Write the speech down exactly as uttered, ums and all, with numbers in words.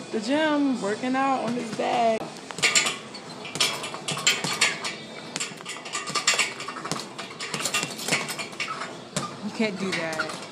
the gym, working out on his bag. You can't do that.